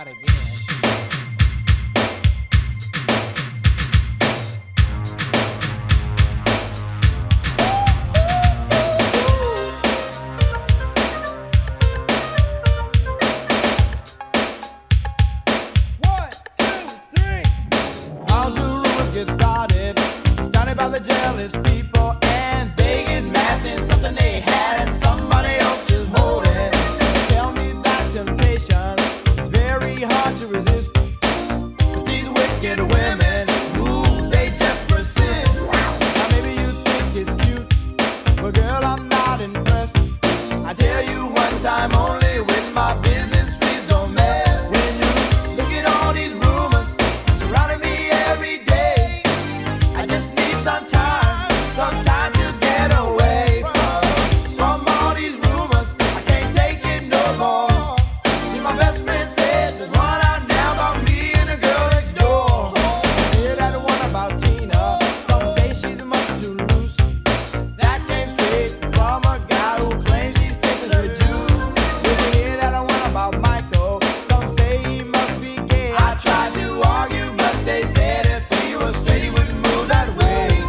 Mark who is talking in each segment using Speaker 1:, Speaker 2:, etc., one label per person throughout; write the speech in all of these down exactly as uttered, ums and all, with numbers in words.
Speaker 1: try it again.
Speaker 2: Get started, started by the jealous people, and they get mad in something they had and somebody else is holding. Tell me that temptation is very hard to resist, but these wicked women, ooh, they just persist. Now maybe you think it's cute, but girl, I'm not impressed. I tell you one time only, with my business, please don't mess. When you look at all these rumors surrounding me every day, some time, some time to get away from, from all these rumors. I can't take it no more. See, my best friend said there's one out now about me and a girl next door. Hear that one about Tina? Some say she's much too loose. That came straight from a guy who claims he's taking her juice. Did you hear that one about Michael? Some say he must be gay. I tried to argue, but they said if he was straight, he wouldn't move that way.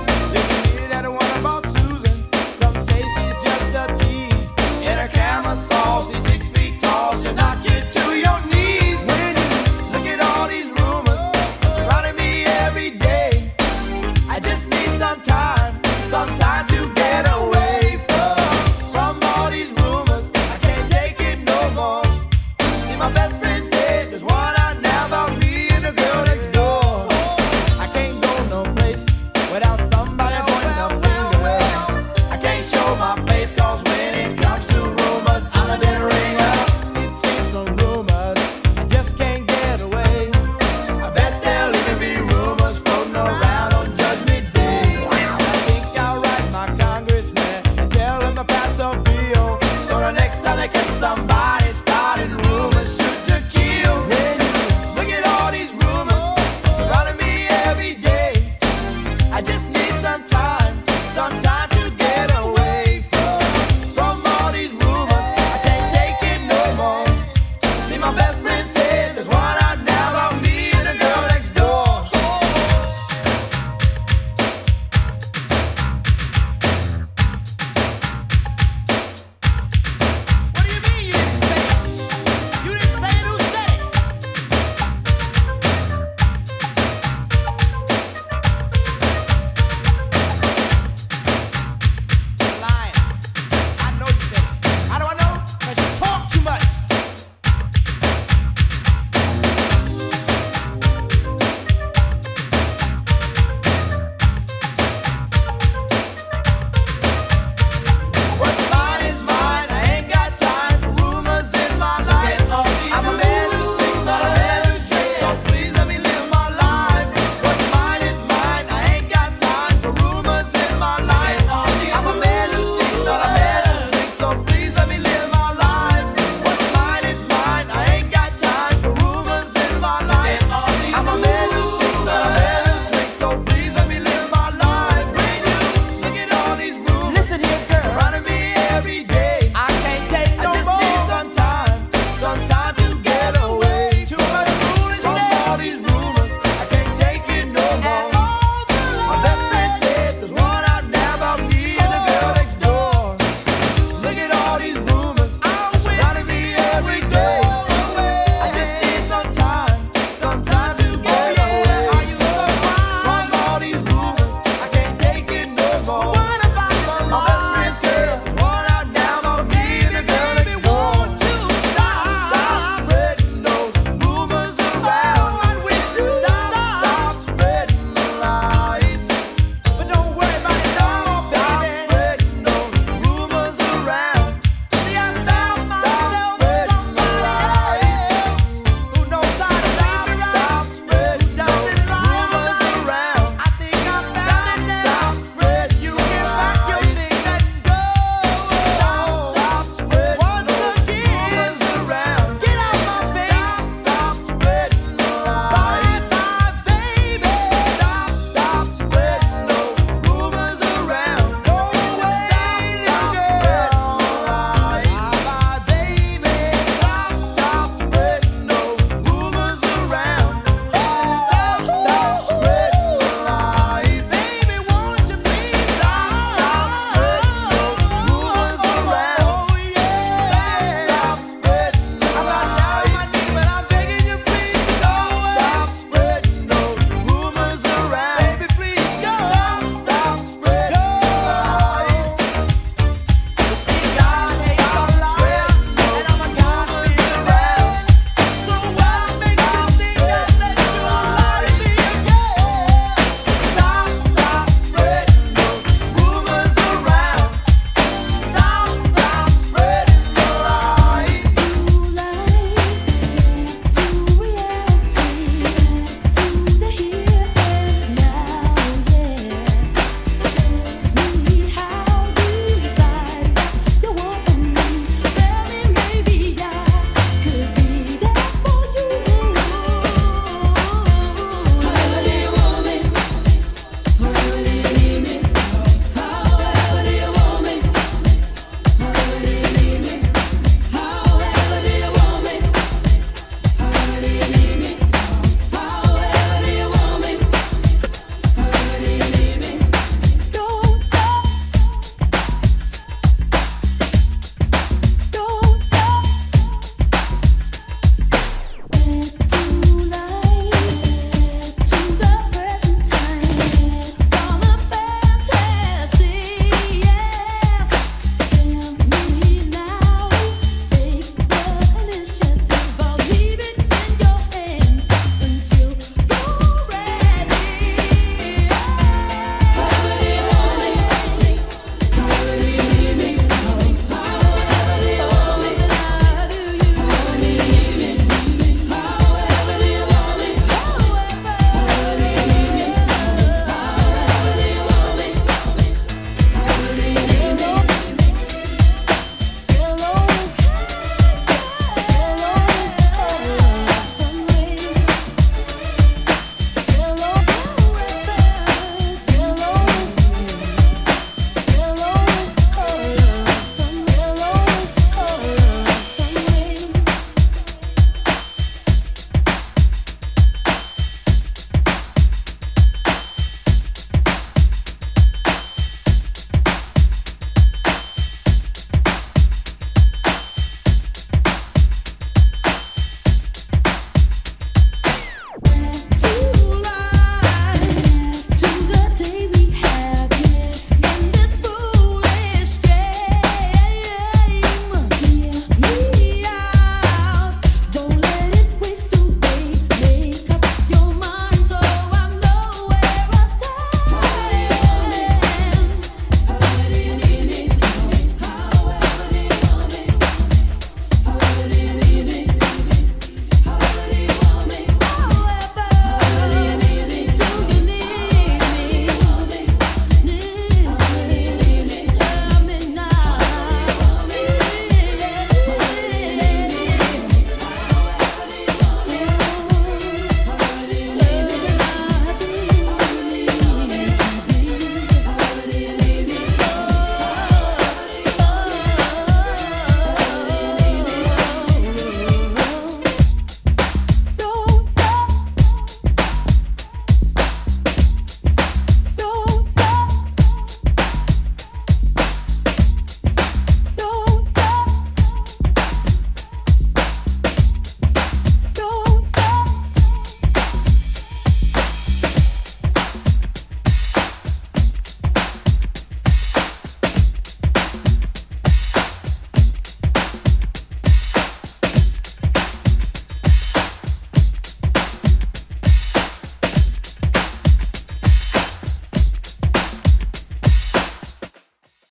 Speaker 2: She's six feet tall, she'll knock you to your knees. When you look at all these rumors surrounding me every day, I just need some time, some time to get away from, from all these rumors. I can't take it no more. See, my best